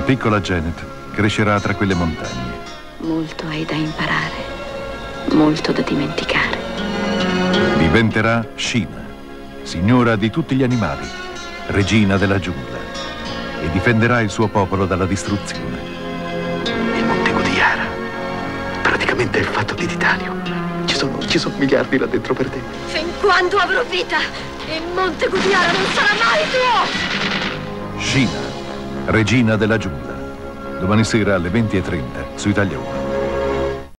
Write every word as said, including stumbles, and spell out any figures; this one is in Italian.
La piccola Janet crescerà tra quelle montagne. Molto hai da imparare, molto da dimenticare. Diventerà Sheena, signora di tutti gli animali, regina della giungla, e difenderà il suo popolo dalla distruzione. Il Monte Gudiyara praticamente è fatto di titanio. Ci sono, ci sono miliardi là dentro per te. Fin quando avrò vita, il Monte Gudiyara non sarà mai tuo! Sheena, regina della giungla. Domani sera alle venti e trenta su Italia uno.